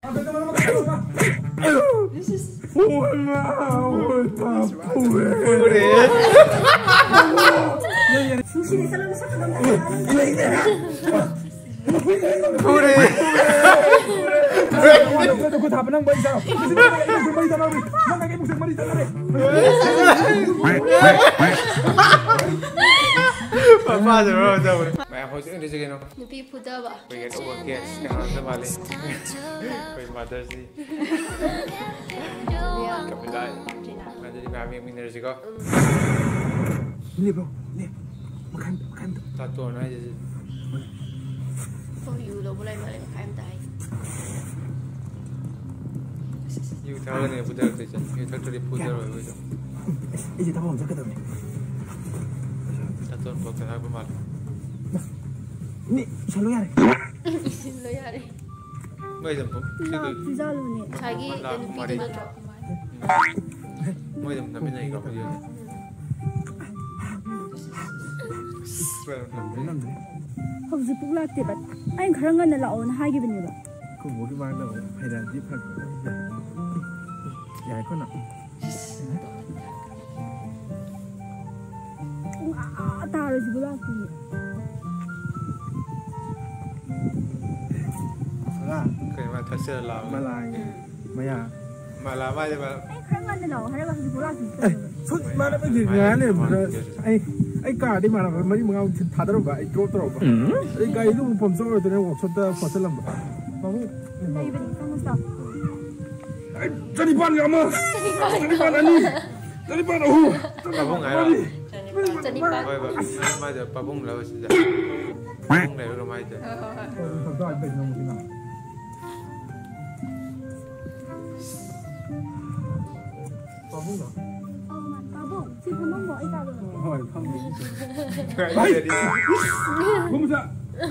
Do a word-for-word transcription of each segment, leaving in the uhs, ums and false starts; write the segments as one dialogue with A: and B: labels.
A: This is. Sushi selalu satu dalam.
B: Pure.
C: Aku tak pernah baca.
B: Papa jauh jauh. मैं हो चुके हैं ना।
A: Nupi puda ba.
B: कोई get over के यहाँ से वाले कोई mother सी कभी लाए मैं jadi kami minor sih kok
C: Ni bro, ni makan makan tu.
B: satu orang aja sih.
A: Oh you lo boleh boleh makan tay.
B: You tahu ni pudar tu je, you tahu tu pudar apa itu.
C: Eh, jadi tahu macam mana?
B: Satu orang pakai apa malu.
C: Ni selalu ya.
A: Lo ya re.
B: Mai jam pun.
A: Pizza lo ni. Lagi nupi tu tu.
B: Mai jam tapi naik kau dia.
A: How's pula tibat? Ay karangan na laon hagi bini ba?
C: Kau boleh mana? Hai dah di pak. Ya, kau nak.
A: Ah, taruh di bola tu.
C: Salah.
B: Kayak mana terser lah.
C: Malang. Maya.
B: Malah macam mana?
A: Ay karangan na laon, hari ba di bola tu?
C: Eh, so mana pergi mana? Eh, eh kah di mana? Mari mengau thadar ba, eh drop drop ba. Eh kah itu pun so tu ni workshop dah pasal lama. Baru.
A: Lagi bini, kamu stop.
C: Eh, jadi pan kamu. Jadi pan ani. Jadi pan oh.
B: Pabung ayah.
A: Jadi pan.
B: Oh, apa macam pabung lah saja. Pabung lah rumah aja.
C: Dah ada nama kita. Pabung lah.
A: Pabung, si pemang bawa ikan tu.
C: Oh, pabung.
B: Jadi.
C: Kamu tak?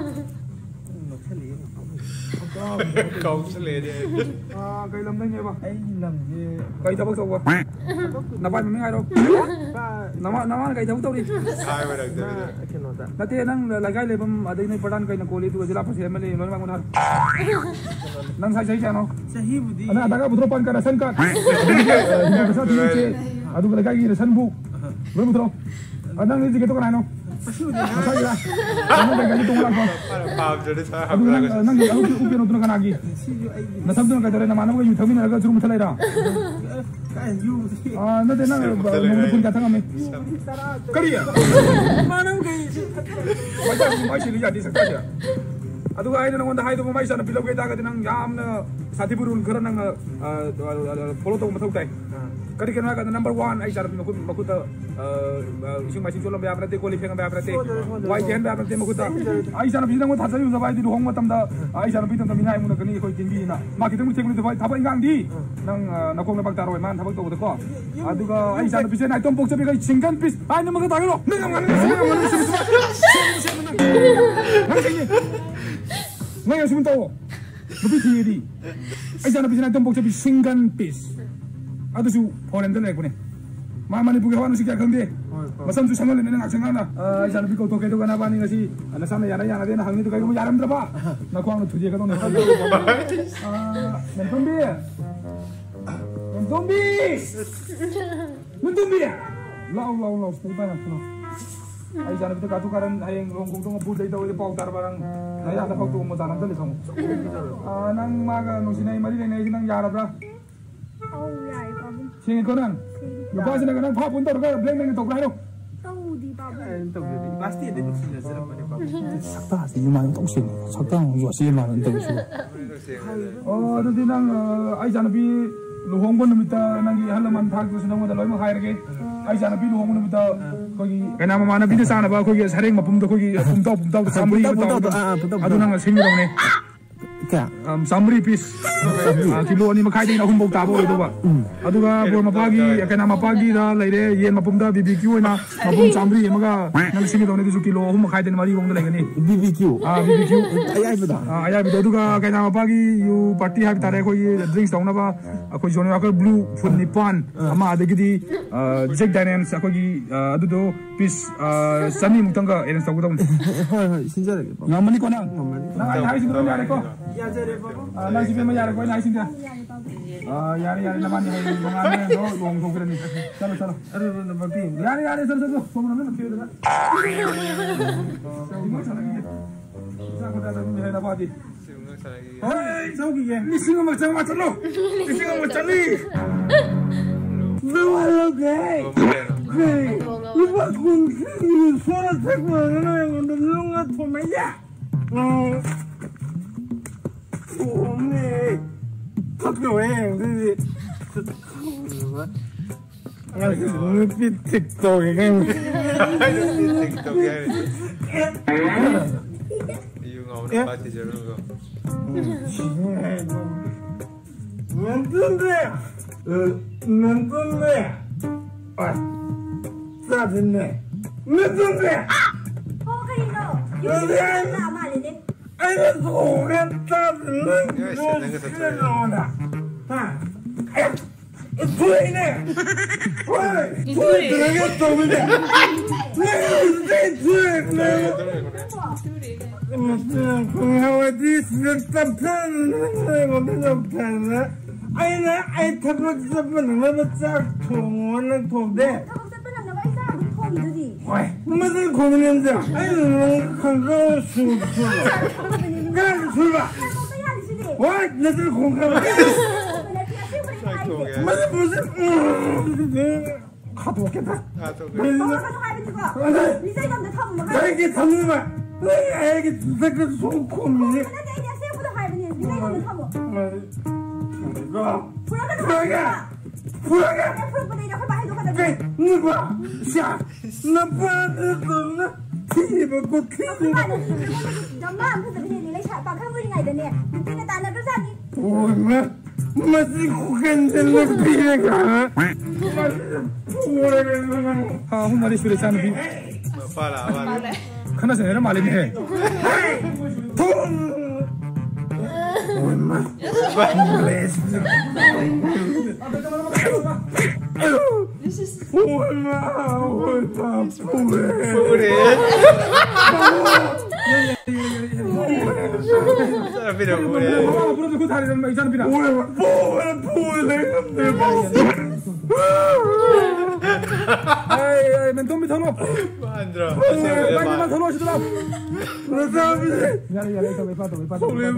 B: Kau selesai dia.
C: Ah, kay lam nang ba? Ay lam ye. Kay tabak taw ba? Napan mo nga ro. Nama nama kay tabak taw ri.
B: Ay berak dia.
C: Nati nang lagay le bam aday na padan kay na koli tu jila pa siya mali non mangunar. Nang say say ano? Sahi budi. Ana daga putro pan ka rasan ka. Sa di che. Adu lagay gi rasan bu. Bro putro. Anang ni jige to kana no. Masaya lah. Kamu dah gaji tunggu lagi.
B: Paham jadi saya.
C: Aduh, nang nang aku upi nonton kan lagi. Nasab tu nak kata nama nama you thami nak suruh mutalai dah. Kan you. Ah, nanti nang mungkin pun kata kami. Kariya. Mana mungkin? Macam macam ni jadi sekali. Aduh, ayah nang wanda ayah tu macam sana pilau kita kata nang jam na sati burun kerana nang follow tu macam tu. Kali kena kata number one ay sarap makut makuta ising masing sulam bayar nanti qualifying bayar nanti white hand bayar nanti makuta ay sarap isang mo thasa yung sabay di duhong matam da ay sarap itong taminay mo na kani ko tinggi na makita mo check mo dito thapa ingang di nang nakong na pagtaro man thapag to ko adu ka ay sarap isen ay tompok sabi kay single piece ay na mga tagalo nang nang ngayon sumuntaw lupi tiyedi ay sarap isen ay tompok sabi single piece aduh su orang tu lagi ni, mama ni bukan orang sih kaya kande, macam tu sangat ni nak sangat na, jangan bikau toke tu kan apa ni nasi, anak sana yang ada yang ada nak hangi tu kaya kamu jalan berapa, nak kau anu tujuh kau tu ni, mentombi, mentombi, mentombi, lau lau lau, stay pada tu, ay jangan kita katu karan ay longkong tu ngapur dari tahu dia pau tar barang, ay ada pau tu muda nanti kamu, nang maga nung sinai mari nang sinang jarak berapa.
A: Oh ya, babu.
C: Sini kau nang, lepas ni kau nang apa pun tahu kan, blame ni tok lain tu.
A: Tahu di babu.
C: Tahu di, pasti ada tu sini seram pada babu. Sakta sih mana tu sini, sakta juga sih mana tu sini. Oh, tu nang, ay jangan pi luhong pun minta nang halaman thak tu senang ada loy mahai lagi. Ay jangan pi luhong pun minta kau kenapa mana pi tu sana bah kau sering mapum tu kau pum tahu pum tahu samri pum tahu. Aduh nang sini dong ni. Um, samri piece kilo ni makai din ahum bau tabo itu ba aduga bor mapagi kana mapagi da leire yen mapumda B B Q na mapum samri maga nang sini dong ni su kilo ahum makai din mari wong da legani B B Q ah B B Q ayai bida ayai bida aduga kana mapagi you party hak tare ko ye drinks dong na ba अखोई Johnnie Walker blue full निपान अमा अदगिदी Jack Daniel's अखोगी अदुदो piece सनी मुतंगा arrange तगुदम
D: हाय हाय सिंजारगे
C: ngamani ko na na ai sin yare ko ya jare baba na si me yare ko na sin ah yare yare na mani hai ngane no long thong kre ni chalo chalo are no babi yare yare chalo chalo so na na kyo da mo chalo ni sa ko da ni hai na ba di hey sauki ye ni singo ma chang ma chalo ni singo ma chali no okay hey lu ba kun ni so na thak ma na na lu nga tho ma ya oh me 학교 왜 그게 아 눈빛 틱톡에
B: 틱톡에 이용 아웃 파티 저런 거
D: 난던데 난던데 아 짜증내 난던데
A: 어 그리노 요새 나 말이네
D: 아이고 소리 짜증내 소리 나온다 아 소리네 소리 소리 들어겠어 근데 내가 무슨 소리 무슨 공화와디 스탑한 거는 없잖아 아이나 아이 타박 잡는 거는 짝 통원은 통데
A: 타박 잡는 거 있어 통이지
D: 왜 무슨 고민인지 아이는 한거 수수 그냥 술봐 와 너들 공감 무슨 무슨 가도 없겠다 나에게 담는 거야 나에게 두색을 손코미니 불어가 불어가 누가 샤 나빠졌나 티버고 티버 오마 마치 고간절로 비가 아 홍마리 소리 차는 비
B: 빨라 빨라
C: 하나씩 내려 말리네 통 오마 레스 오마 오마
B: 그래 사람이라 그래
C: 앞으로도 그 다리를 막 있잖아 비나
D: 오마 오마
C: 아이 아이 맨 돈비 터놓
B: 만들어
C: 빨리만 터놓으시더라
D: 나사비
C: 야래 야래 왜 빠져 왜 빠져
D: 왜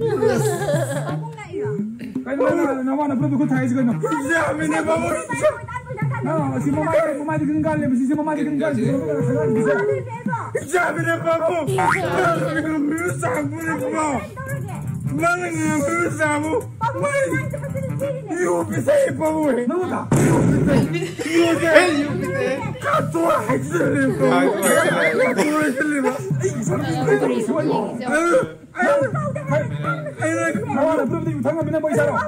C: 빨리 나와나 앞으로도 그 다리 지금
D: 이자미 내 바보
C: 아 지금 뭐 많이 뭐 많이 그런 거 할래 무슨 뭐 많이 그런 거 할래
D: 이자미 내 바보 뮤상부리 뭐 나는 뮤상부 이거 비싸게 바보
C: 너무다
D: 이거 가도 하지를 거 가도 하지를 거
C: 나와나 앞으로도 당근이나 뭐 있잖아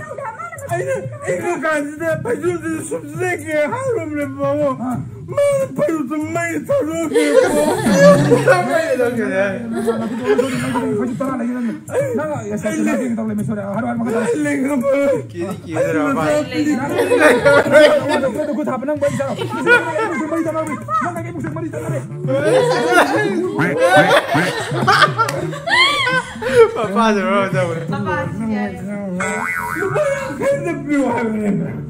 D: 이거 가지다 배주들 숨세게 하루를 보고 많은 배주들 많이 들어오게
B: 빨리 넘겨야
C: 거짓 따라 내기는 나가 야 사실 나중에 더 올리면 소리 하루 하루 먹다
D: 내가 뭐
B: 길이 길더라 봐
C: 그래도 그 답은 뭐 있잖아 무슨 뭐 있잖아 나가게 무슨 말 있잖아
B: 빠빠 들어오자 그래
D: 이거 근데 비와네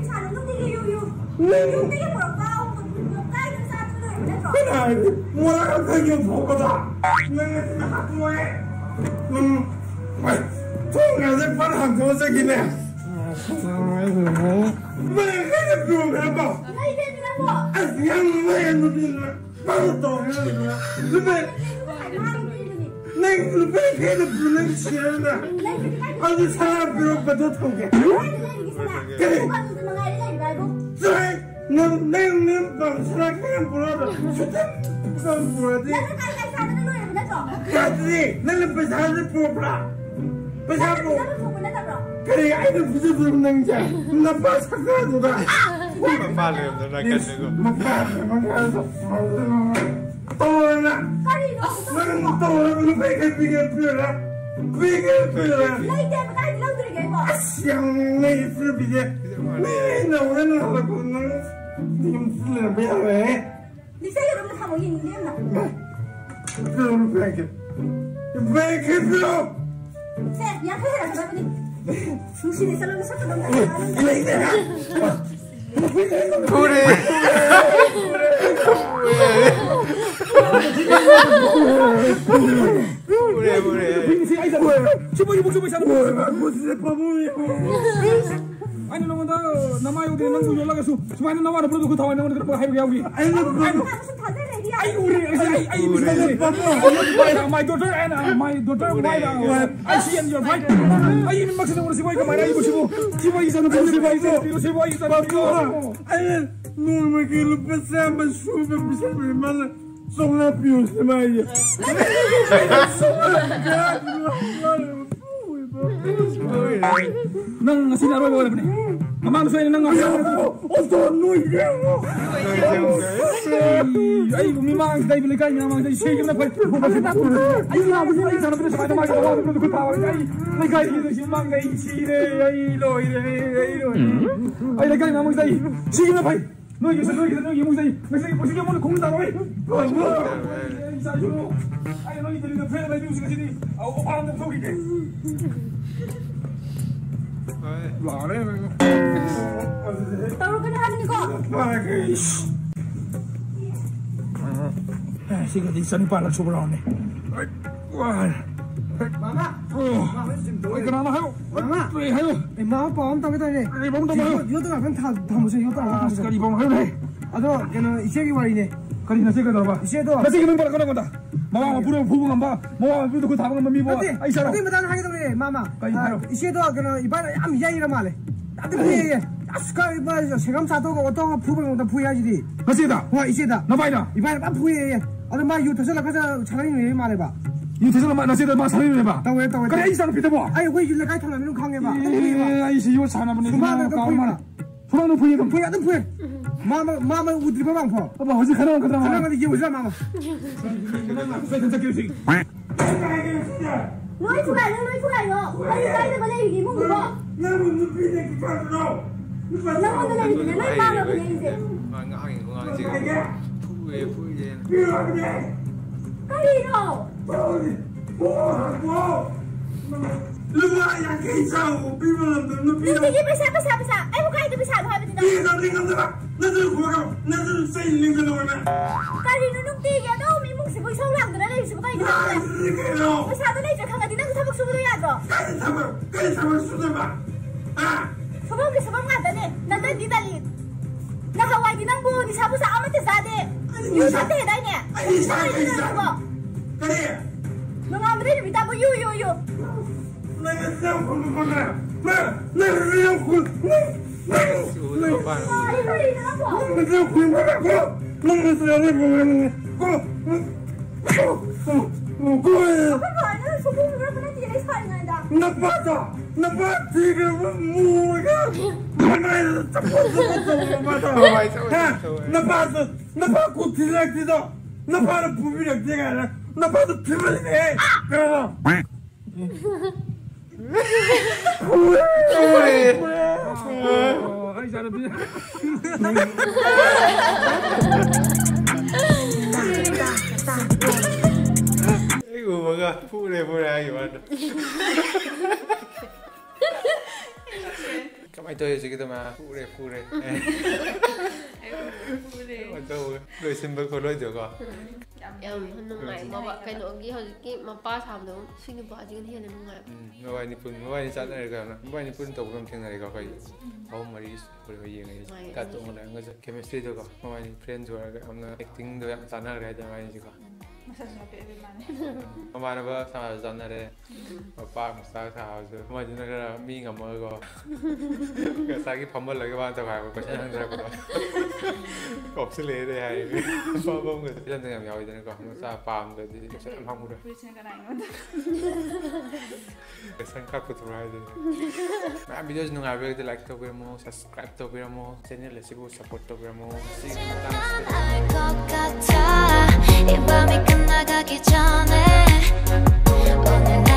D: 그래 뭐라 그게 보고다 내가 학교에 음 통해서 바람 도색이네 왜 그게 비와봐 그냥 왜 누리나 바로 또 근데 내가 왜 걔를 부는 싫어나 아니 사람 필요 없어도 통해 그래 그래 넌 내는 방수랑 그냥 불어라 수단 불어지 가지 나는 배사를 뽑라 배사고 그래 아이들 무슨 부르는 자 나빠 사과도다
B: 빨리 넘나 가지고
D: 막가서 떠나 나는 떠나 왜 그게 필요해 그게 필요해 想那一次比的，那我那老公能你们自己不要来。
A: 你这个都他我印你呢？
D: 这都不开，不开走。
A: 哎，你要开下来什么的？出去的时候你啥都能干。
D: 来的啊！
B: 不嘞。不不嘞，
C: 平时爱啥不？什么也不什么想不？
D: 我是不不。
C: Ano naman daw, namayo din ng ulo lang so. Sumano naman na produto tawa naman ng hayo yawi.
D: Ay,
C: ay uri, ay ay ay my daughter and uh, my daughter wife. I see and your wife. Ay min maksud mo si wife ka may ibo sibo. Si wife isa na si wife pero si wife isa na ko.
D: Ay, no me quiero pasar más sube bisa hermana. Son la pius de Maya.
C: Nang sinaro mo wala pa ni. Amang sa nang
D: Osto no yemo.
C: Ay umimang dai balikan niya mang dai shake na pa. Ay na bu ay sana pa sa mga gawa ko tawa ay ay kay dito si mang dai sire ay loy ay loy. Ay lagay na mang dai shake na pa. No yo sa no yo no yo mo dai. Kasi po sige mo kung daw ay. Ay no dito na pera dai music kasi au parang na fogi ke.
A: Tahu kena hati ni kau.
C: Eh, sige di sana pa lang sobrang ni. Wah.
D: Mama.
C: Oh. Oi kana na hayo.
D: Mama.
C: Oi hayo.
D: Eh, mama pom tao kita ni.
C: Ai bong tao hayo.
D: Yo tao kan tha tham se yo tao.
C: Sekali bong hayo ni.
D: Ado kena ise ki wari ni.
C: Kali na sige ba?
D: Ise to.
C: Na sige mong para kana konta. Mama puro pubu ngamba. Mama puro ko thabang mami bo. Ai sara.
D: Ati madan hagi to ni mama.
C: Kai hayo.
D: Ise to kena iban am yai ra male. Ati puye. Aska iban segam sa to ko to pubu ngota puya ji di.
C: Na sige da.
D: Wa ise da.
C: Na bai da.
D: 이번에 막 부위에 어느 막 유튜브에서 나가서 차라리 말해봐.
C: 유태서 마 나세다 마 사는 해 봐.
D: 또 왜, 또 왜.
C: 그래 이 사람 피다 봐.
D: 아니 왜 일로 가이 털라면 강해봐.
C: 아이 씨 이거 사나보네.
D: 그만해, 너
C: 가만. 소랑도 부위 좀.
D: 부위 안 부위. 마마 마마 우리 봐 방포.
C: 봐봐 어디 가나 가나.
D: 가나 이게 왜 마마.
C: 진짜 길지.
A: Nói出来，nói出来哟！还有在那个那语梦里头，
D: 나무 눈빛에 기뻐서.
A: 然后那里面那八个不认识，
B: ngang ngang 지금 푸에 푸에
D: 필요하게.
A: 干里头，
D: 뭐 뭐. 누가 약해 있어. 비밀은
A: 你
D: 눈빛.
A: 自己不傻不傻不傻，哎，我看你都不傻，我还不知道。
D: 이게 다 내가 내가 나들 고가 나들 세일링 거 너네.
A: 干里头弄地呀，那我明梦是不收两个人，那是不干你啥的？
D: 이게요.
A: 我啥都那只看看，你那个他不说不对呀，走。
D: 까지 잡아. 까지 잡아 수들 봐. 아.
A: 什么跟什么干的呢？那那你那里，那还外地那不，你啥不傻，俺们这啥的？有啥对的呢？
D: 아니 사람이 있어.
A: 那个，
D: 그래.
A: 那俺们这里面大不有有有。
D: 내가 그냥 보는 거야. 나 내가 그냥 보.
B: 지금 봐.
A: 啊，一个人那不。
D: 내가 그냥 보는 거야. 너무 잘해 보이는 거. 고. 고. 고.
A: 不管那说不明白，不能地里穿来的。
D: 나 빠져. 나 빠져. 지금 뭐가? 하나에 잡고 잡고 맞아. 나 빠져. 나 빠고 들락지도. 나 빠는 부비력 제가 아니라. 나 빠져 들리네. 그래서.
C: 아이 사람 비.
B: 이거 뭐가 푸에 푸에 이거. Kamay to sige to ma pure pure. Pure. Tôi đôi xin bơ cô đôi được rồi.
E: Em nung ngày mà vợ cái nỗi kia hồi cái mà ba thảm đó xin được vợ chứ cái hiện nung ngày.
B: Mà vài nipun mà vài nít này cái nào, vài nipun tàu cầm thiên này cái cái. Ông mà đi rồi cái gì này. Cả tụi mình là cái chemistry đó có. Mà vài nít friend rồi cái ông acting rồi chán rồi cái vài nít có. Mà vài nó sao chán rồi. Mà ba mà sao sao rồi. Mà chúng nó cái mi ngầm mơ có. Cái sao cái phẩm lại cái bạn tao phải có chán rồi có. Cọp xử lý đây hay. Ba ba người chân thằng nhỏ vậy có. Mà sao farm rồi thì sẽ ăn không được. Cái sang cắt của tôi rồi. Mà video nung ai về thì like to video mo, subscribe to video mo, channel là sibu support to video mo. See you next time.